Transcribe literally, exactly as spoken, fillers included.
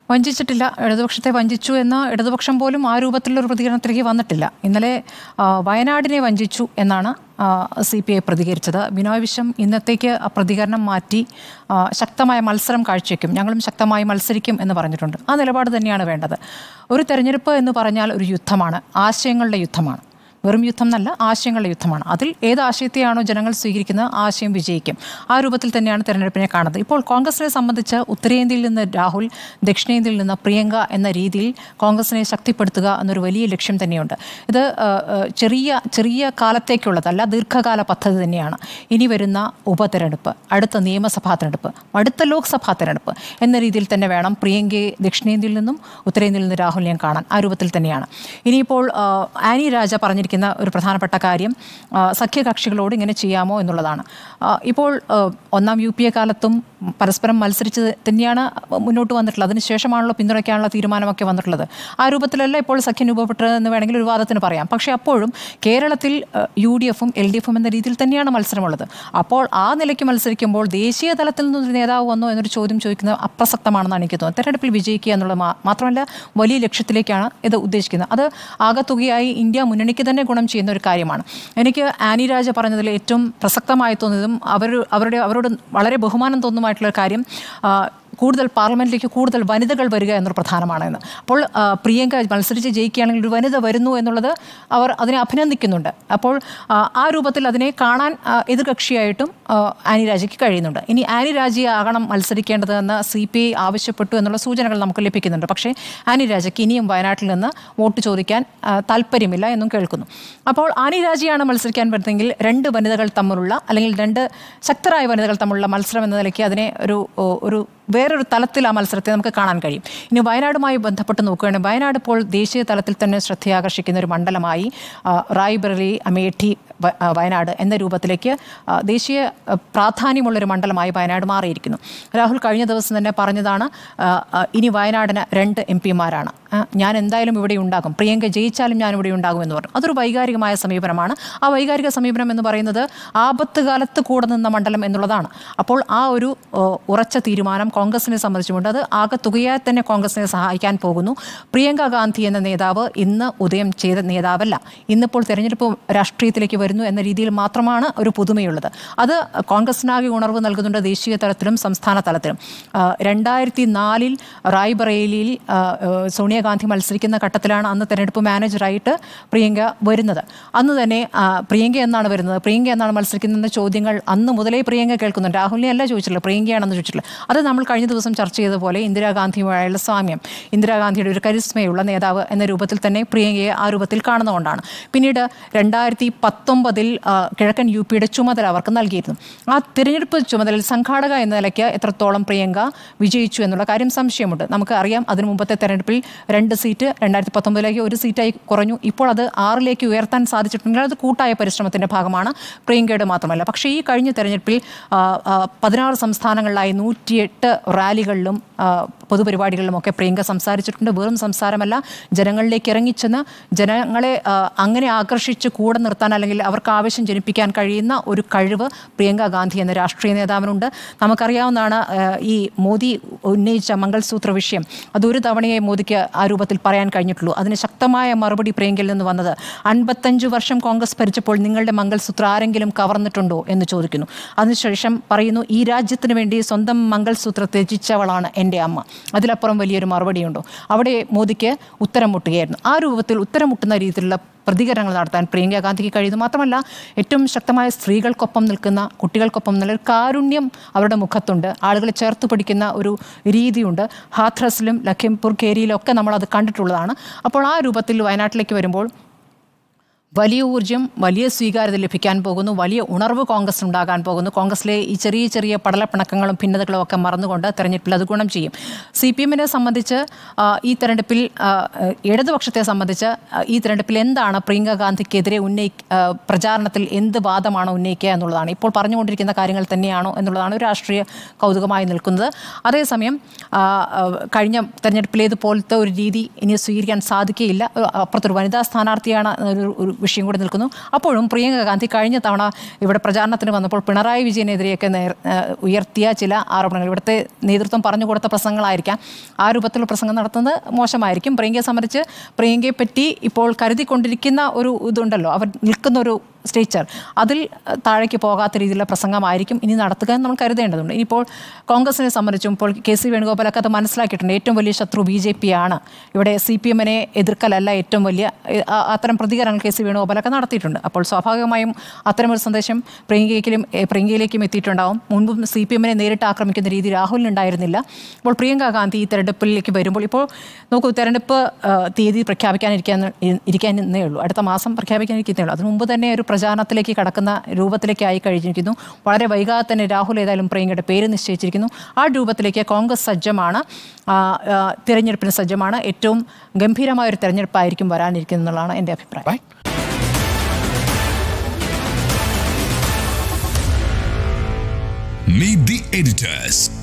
വഞ്ചിച്ചിട്ടില്ല. ഇടതുപക്ഷത്തെ വഞ്ചിച്ചു എന്ന ഇടതുപക്ഷം പോലും ആ രൂപത്തിലൊരു പ്രതികരണത്തിലേക്ക് വന്നിട്ടില്ല. ഇന്നലെ വയനാടിനെ വഞ്ചിച്ചു എന്നാണ് സി പി ഐ പ്രതികരിച്ചത്. ബിനോയ് വിശ്വം ഇന്നത്തേക്ക് പ്രതികരണം മാറ്റി ശക്തമായ മത്സരം കാഴ്ചവെക്കും, ഞങ്ങളും ശക്തമായി മത്സരിക്കും എന്ന് പറഞ്ഞിട്ടുണ്ട്. ആ നിലപാട് തന്നെയാണ് വേണ്ടത്. ഒരു തെരഞ്ഞെടുപ്പ് എന്ന് പറഞ്ഞാൽ ഒരു യുദ്ധമാണ്, ആശയങ്ങളുടെ യുദ്ധമാണ്. വെറും യുദ്ധം എന്നല്ല, ആശയങ്ങളുടെ യുദ്ധമാണ്. അതിൽ ഏത് ആശയത്തെയാണോ ജനങ്ങൾ സ്വീകരിക്കുന്നത് ആ ആശയം വിജയിക്കും. ആ രൂപത്തിൽ തന്നെയാണ് തെരഞ്ഞെടുപ്പിനെ കാണുന്നത്. ഇപ്പോൾ കോൺഗ്രസിനെ സംബന്ധിച്ച് ഉത്തരേന്ത്യയിൽ നിന്ന് രാഹുൽ, ദക്ഷിണേന്ത്യയിൽ നിന്ന് പ്രിയങ്ക എന്ന രീതിയിൽ കോൺഗ്രസിനെ ശക്തിപ്പെടുത്തുക എന്നൊരു വലിയ ലക്ഷ്യം തന്നെയുണ്ട്. ഇത് ചെറിയ ചെറിയ കാലത്തേക്കുള്ളതല്ല, ദീർഘകാല പദ്ധതി തന്നെയാണ്. ഇനി വരുന്ന ഉപതെരഞ്ഞെടുപ്പ്, അടുത്ത നിയമസഭാ തെരഞ്ഞെടുപ്പ്, അടുത്ത ലോക്സഭാ തെരഞ്ഞെടുപ്പ് എന്ന രീതിയിൽ തന്നെ വേണം പ്രിയങ്കയെ ദക്ഷിണേന്ത്യയിൽ നിന്നും ഉത്തരേന്ത്യയിൽ നിന്ന് രാഹുലിനെയും കാണാൻ. ആ രൂപത്തിൽ തന്നെയാണ്. ഇനിയിപ്പോൾ ആനി രാജ പറഞ്ഞിരിക്കുന്ന ഒരു പ്രധാനപ്പെട്ട കാര്യം സഖ്യകക്ഷികളോട് ഇങ്ങനെ ചെയ്യാമോ എന്നുള്ളതാണ്. ഇപ്പോൾ ഒന്നാം യു പി എ കാലത്തും പരസ്പരം മത്സരിച്ച് തന്നെയാണ് മുന്നോട്ട് വന്നിട്ടുള്ളത്. അതിനുശേഷമാണല്ലോ പിന്തുണയ്ക്കാനുള്ള തീരുമാനമൊക്കെ വന്നിട്ടുള്ളത്. ആ രൂപത്തിലല്ല ഇപ്പോൾ സഖ്യം രൂപപ്പെട്ടതെന്ന് വേണമെങ്കിൽ ഒരു വാദത്തിന് പറയാം. പക്ഷേ അപ്പോഴും കേരളത്തിൽ യു ഡി എഫും എൽ ഡി എഫും എന്ന രീതിയിൽ തന്നെയാണ് മത്സരമുള്ളത്. അപ്പോൾ ആ നിലയ്ക്ക് മത്സരിക്കുമ്പോൾ ദേശീയ തലത്തിൽ നിന്നൊരു നേതാവ് വന്നോ എന്നൊരു ചോദ്യം ചോദിക്കുന്നത് അപ്രസക്തമാണെന്നാണ് എനിക്ക് തോന്നുന്നത്. തെരഞ്ഞെടുപ്പിൽ വിജയിക്കുക എന്നുള്ളത് മാത്രമല്ല വലിയ ലക്ഷ്യത്തിലേക്കാണ് ഇത് ഉദ്ദേശിക്കുന്നത്. അത് ആകത്തുകയായി ഇന്ത്യ മുന്നണിക്ക് തന്നെ ഗുണം ചെയ്യുന്ന ഒരു കാര്യമാണ്. എനിക്ക് ആനി രാജ പറഞ്ഞതിൽ ഏറ്റവും പ്രസക്തമായി തോന്നിയതും അവർ അവരുടെ അവരോട് വളരെ ബഹുമാനം തോന്നുമായിട്ടുള്ള കാര്യം കൂടുതൽ പാർലമെൻറ്റിലേക്ക് കൂടുതൽ വനിതകൾ വരിക എന്നൊരു പ്രധാനമാണെന്ന്. അപ്പോൾ പ്രിയങ്ക മത്സരിച്ച് ജയിക്കുകയാണെങ്കിൽ ഒരു വനിത വരുന്നു എന്നുള്ളത് അവർ അതിനെ അഭിനന്ദിക്കുന്നുണ്ട്. അപ്പോൾ ആ രൂപത്തിൽ അതിനെ കാണാൻ എതിർകക്ഷിയായിട്ടും ആനി രാജയ്ക്ക് കഴിയുന്നുണ്ട്. ഇനി ആനി രാജയെ ആകണം മത്സരിക്കേണ്ടതെന്ന് സി പി ഐ ആവശ്യപ്പെട്ടു എന്നുള്ള സൂചനകൾ നമുക്ക് ലഭിക്കുന്നുണ്ട്. പക്ഷേ ആനി രാജയ്ക്ക് ഇനിയും വയനാട്ടിൽ നിന്ന് വോട്ട് ചോദിക്കാൻ താല്പര്യമില്ല എന്നും കേൾക്കുന്നു. അപ്പോൾ ആനി രാജയാണ് മത്സരിക്കാൻ പറ്റുന്നെങ്കിൽ രണ്ട് വനിതകൾ തമ്മിലുള്ള അല്ലെങ്കിൽ രണ്ട് ശക്തരായ വനിതകൾ തമ്മിലുള്ള മത്സരം എന്ന നിലയ്ക്ക് അതിനെ ഒരു ഒരു വേറൊരു തലത്തിൽ ആ മത്സരത്തെ നമുക്ക് കാണാൻ കഴിയും. ഇനി വയനാടുമായി ബന്ധപ്പെട്ട് നോക്കുകയാണെങ്കിൽ വയനാട് ഇപ്പോൾ ദേശീയ തലത്തിൽ തന്നെ ശ്രദ്ധയാകർഷിക്കുന്ന ഒരു മണ്ഡലമായി റായ്ബറേലി, അമേഠി, വയനാട് എന്ന രൂപത്തിലേക്ക് ദേശീയ പ്രാധാന്യമുള്ളൊരു മണ്ഡലമായി വയനാട് മാറിയിരിക്കുന്നു. രാഹുൽ കഴിഞ്ഞ ദിവസം തന്നെ പറഞ്ഞതാണ് ഇനി വയനാടിന് രണ്ട് എം പിമാരാണ്, ഞാൻ എന്തായാലും ഇവിടെ ഉണ്ടാകും, പ്രിയങ്ക ജയിച്ചാലും ഞാൻ ഇവിടെ ഉണ്ടാകും എന്ന് പറഞ്ഞു. അതൊരു വൈകാരികമായ സമീപനമാണ്. ആ വൈകാരിക സമീപനം എന്ന് പറയുന്നത് ആപത്ത് കാലത്ത് കൂടെ നിന്ന മണ്ഡലം എന്നുള്ളതാണ്. അപ്പോൾ ആ ഒരു ഉറച്ച തീരുമാനം കോൺഗ്രസിനെ സംബന്ധിച്ചുകൊണ്ട് അത് ആകെ തുകയായി തന്നെ കോൺഗ്രസിനെ സഹായിക്കാൻ പോകുന്നു. പ്രിയങ്ക ഗാന്ധി എന്ന നേതാവ് ഇന്ന് ഉദയം ചെയ്ത നേതാവല്ല, ഇന്നിപ്പോൾ തെരഞ്ഞെടുപ്പ് രാഷ്ട്രീയത്തിലേക്ക് വരുന്നു എന്ന രീതിയിൽ മാത്രമാണ് ഒരു പുതുമയുള്ളത്. അത് കോൺഗ്രസിനാകെ ഉണർവ് നൽകുന്നുണ്ട് ദേശീയ തലത്തിലും സംസ്ഥാന തലത്തിലും. രണ്ടായിരത്തി നാലിൽ റായ്ബറേലിയിൽ സോണിയാഗാന്ധി മത്സരിക്കുന്ന ഘട്ടത്തിലാണ് അന്ന് തെരഞ്ഞെടുപ്പ് മാനേജറായിട്ട് പ്രിയങ്ക വരുന്നത്. അന്ന് തന്നെ പ്രിയങ്ക എന്നാണ് വരുന്നത്, പ്രിയങ്ക എന്നാണ് മത്സരിക്കുന്നതെന്ന ചോദ്യങ്ങൾ അന്ന് മുതലേ പ്രിയങ്ക കേൾക്കുന്നുണ്ട്. രാഹുലിനെ അല്ല ചോദിച്ചിട്ടുള്ളത്, പ്രിയങ്കയാണെന്ന് ചോദിച്ചിട്ടുള്ളത്. അത് നമ്മൾ കഴിഞ്ഞ ദിവസം ചർച്ച ചെയ്തതുപോലെ ഇന്ദിരാഗാന്ധിയുമായുള്ള സാമ്യം, ഇന്ദിരാഗാന്ധിയുടെ ഒരു കരിസ്മയുള്ള നേതാവ് എന്ന രൂപത്തിൽ തന്നെ പ്രിയങ്കയെ ആ രൂപത്തിൽ കാണുന്നതുകൊണ്ടാണ്. പിന്നീട് രണ്ടായിരത്തി പത്തൊമ്പതിൽ കിഴക്കൻ യു പിയുടെ ചുമതല അവർക്ക് നൽകിയിരുന്നു. ആ തിരഞ്ഞെടുപ്പ് ചുമതലയിൽ സംഘാടക എന്ന നിലയ്ക്ക് എത്രത്തോളം പ്രിയങ്ക വിജയിച്ചു എന്നുള്ള കാര്യം സംശയമുണ്ട്. നമുക്ക് അറിയാം അതിനു മുമ്പത്തെ തെരഞ്ഞെടുപ്പിൽ രണ്ട് സീറ്റ് രണ്ടായിരത്തി പത്തൊമ്പതിലേക്ക് ഒരു സീറ്റായി കുറഞ്ഞു. ഇപ്പോൾ അത് ആറിലേക്ക് ഉയർത്താൻ സാധിച്ചിട്ടുണ്ടെങ്കിൽ അത് കൂട്ടായ പരിശ്രമത്തിൻ്റെ ഭാഗമാണ്, പ്രിയങ്കയുടെ മാത്രമല്ല. പക്ഷേ ഈ കഴിഞ്ഞ തെരഞ്ഞെടുപ്പിൽ പതിനാറ് സംസ്ഥാനങ്ങളിലായി നൂറ്റിയെട്ട് റാലികളിലും പൊതുപരിപാടികളിലുമൊക്കെ പ്രിയങ്ക സംസാരിച്ചിട്ടുണ്ട്. വെറും സംസാരമല്ല, ജനങ്ങളിലേക്ക് ഇറങ്ങിച്ചെന്ന് ജനങ്ങളെ അങ്ങനെ ആകർഷിച്ച് കൂടെ നിർത്താൻ അല്ലെങ്കിൽ അവർക്ക് ആവശ്യം ജനിപ്പിക്കാൻ കഴിയുന്ന ഒരു കഴിവ് പ്രിയങ്ക ഗാന്ധി എന്ന രാഷ്ട്രീയ നേതാവിനുണ്ട്. നമുക്കറിയാവുന്നതാണ് ഈ മോദി ഉന്നയിച്ച മംഗൾസൂത്ര വിഷയം, അതൊരു തവണയെ മോദിക്ക് ആ രൂപത്തിൽ പറയാൻ കഴിഞ്ഞിട്ടുള്ളൂ. അതിന് ശക്തമായ മറുപടി പ്രിയങ്കയിൽ നിന്ന് വന്നത് അൻപത്തഞ്ച് വർഷം കോൺഗ്രസ് ഭരിച്ചപ്പോൾ നിങ്ങളുടെ മംഗൾസൂത്ര ആരെങ്കിലും കവർന്നിട്ടുണ്ടോ എന്ന് ചോദിക്കുന്നു. അതിനുശേഷം പറയുന്നു, ഈ രാജ്യത്തിന് വേണ്ടി സ്വന്തം മംഗൾസൂത്ര ത്യജിച്ചവളാണ് എൻ്റെ അമ്മ. അതിലപ്പുറം വലിയൊരു മറുപടിയുണ്ടോ? അവിടെ മോദിക്ക് ഉത്തരം മുട്ടുകയായിരുന്നു. ആ രൂപത്തിൽ ഉത്തരം മുട്ടുന്ന രീതിയിലുള്ള പ്രതികരണങ്ങൾ നടത്താൻ പ്രിയങ്ക ഗാന്ധിക്ക് കഴിയുന്നു. മാത്രമല്ല ഏറ്റവും ശക്തമായ സ്ത്രീകൾക്കൊപ്പം നിൽക്കുന്ന, കുട്ടികൾക്കൊപ്പം നിൽക്കുന്ന കാരുണ്യം അവരുടെ മുഖത്തുണ്ട്. ആളുകളെ ചേർത്ത് പിടിക്കുന്ന ഒരു രീതിയുണ്ട്. ഹാഥ്രസിലും ലഖിംപൂർ ഖേരിയിലും ഒക്കെ നമ്മളത് കണ്ടിട്ടുള്ളതാണ്. അപ്പോൾ ആ രൂപത്തിൽ വയനാട്ടിലേക്ക് വരുമ്പോൾ വലിയ ഊർജ്ജം, വലിയ സ്വീകാര്യത ലഭിക്കാൻ പോകുന്നു, വലിയ ഉണർവ് കോൺഗ്രസ് ഉണ്ടാകാൻ പോകുന്നു. കോൺഗ്രസിലെ ഈ ചെറിയ ചെറിയ പടലപ്പിണക്കങ്ങളും ഭിന്നതകളും ഒക്കെ മറന്നുകൊണ്ട് തെരഞ്ഞെടുപ്പിൽ അത് ഗുണം ചെയ്യും. സി പി എമ്മിനെ സംബന്ധിച്ച് ഈ തെരഞ്ഞെടുപ്പിൽ, ഇടതുപക്ഷത്തെ സംബന്ധിച്ച് ഈ തെരഞ്ഞെടുപ്പിൽ എന്താണ് പ്രിയങ്ക ഗാന്ധിക്കെതിരെ ഉന്നയി പ്രചാരണത്തിൽ എന്ത് വാദമാണോ ഉന്നയിക്കുക എന്നുള്ളതാണ്. ഇപ്പോൾ പറഞ്ഞുകൊണ്ടിരിക്കുന്ന കാര്യങ്ങൾ തന്നെയാണോ എന്നുള്ളതാണ് ഒരു രാഷ്ട്രീയ കൗതുകമായി നിൽക്കുന്നത്. അതേസമയം കഴിഞ്ഞ തെരഞ്ഞെടുപ്പിലേതുപോലത്തെ ഒരു രീതി ഇനി സ്വീകരിക്കാൻ സാധിക്കുകയില്ല. അപ്പുറത്തൊരു വനിതാ സ്ഥാനാർത്ഥിയാണ് ഒരു വിഷയം കൂടി നിൽക്കുന്നു. അപ്പോഴും പ്രിയങ്ക ഗാന്ധി കഴിഞ്ഞ തവണ ഇവിടെ പ്രചാരണത്തിന് വന്നപ്പോൾ പിണറായി വിജയനെതിരെയൊക്കെ നേർ ഉയർത്തിയ ചില ആരോപണങ്ങൾ, ഇവിടുത്തെ നേതൃത്വം പറഞ്ഞു കൊടുത്ത പ്രസംഗങ്ങളായിരിക്കാം, ആ രൂപത്തിലുള്ള പ്രസംഗം നടത്തുന്നത് മോശമായിരിക്കും. പ്രിയങ്കയെ സംബന്ധിച്ച് പ്രിയങ്കയെ പറ്റി ഇപ്പോൾ കരുതിക്കൊണ്ടിരിക്കുന്ന ഒരു ഇതുണ്ടല്ലോ, അവർ നിൽക്കുന്ന ഒരു സ്റ്റേച്ചർ, അതിൽ താഴേക്ക് പോകാത്ത രീതിയിലുള്ള പ്രസംഗമായിരിക്കും ഇനി നടത്തുക എന്ന് നമ്മൾ കരുതേണ്ടതുണ്ട്. ഇനിയിപ്പോൾ കോൺഗ്രസിനെ സംബന്ധിച്ചും ഇപ്പോൾ കെ സി വേണുഗോപാലൊക്കെ അത് മനസ്സിലാക്കിയിട്ടുണ്ട്. ഏറ്റവും വലിയ ശത്രു ബി ജെ പി ആണ്, ഇവിടെ സി പി എമ്മിനെ എതിർക്കലല്ല ഏറ്റവും വലിയ, അത്തരം പ്രതികരണങ്ങൾ കെ സി വേണുഗോപാലൊക്കെ നടത്തിയിട്ടുണ്ട്. അപ്പോൾ സ്വാഭാവികമായും അത്തരമൊരു സന്ദേശം പ്രിയങ്കയിലേക്കും പ്രിയങ്കയിലേക്കും എത്തിയിട്ടുണ്ടാവും. മുൻപും സി പി എമ്മിനെ നേരിട്ട് ആക്രമിക്കുന്ന രീതി രാഹുലിനുണ്ടായിരുന്നില്ല. അപ്പോൾ പ്രിയങ്ക ഗാന്ധി ഈ തെരഞ്ഞെടുപ്പിലേക്ക് വരുമ്പോൾ, ഇപ്പോൾ നോക്കൂ, തെരഞ്ഞെടുപ്പ് തീയതി പ്രഖ്യാപിക്കാനിരിക്കാൻ ഇരിക്കാനേ ഉള്ളൂ, അടുത്ത മാസം പ്രഖ്യാപിക്കാനിരിക്കുന്നേ ഉള്ളൂ. അതിന് മുമ്പ് തന്നെ ഒരു പ്രചാരണത്തിലേക്ക് കടക്കുന്ന രൂപത്തിലേക്കായി കഴിഞ്ഞിരിക്കുന്നു. വളരെ വൈകാതെ തന്നെ രാഹുൽ ഏതായാലും പ്രിയങ്കയുടെ പേര് നിശ്ചയിച്ചിരിക്കുന്നു. ആ രൂപത്തിലേക്ക് കോൺഗ്രസ് സജ്ജമാണ്, തിരഞ്ഞെടുപ്പിന് സജ്ജമാണ്. ഏറ്റവും ഗംഭീരമായൊരു തെരഞ്ഞെടുപ്പായിരിക്കും വരാനിരിക്കുന്നതെന്നുള്ളതാണ് എൻ്റെ അഭിപ്രായം. Meet the editors.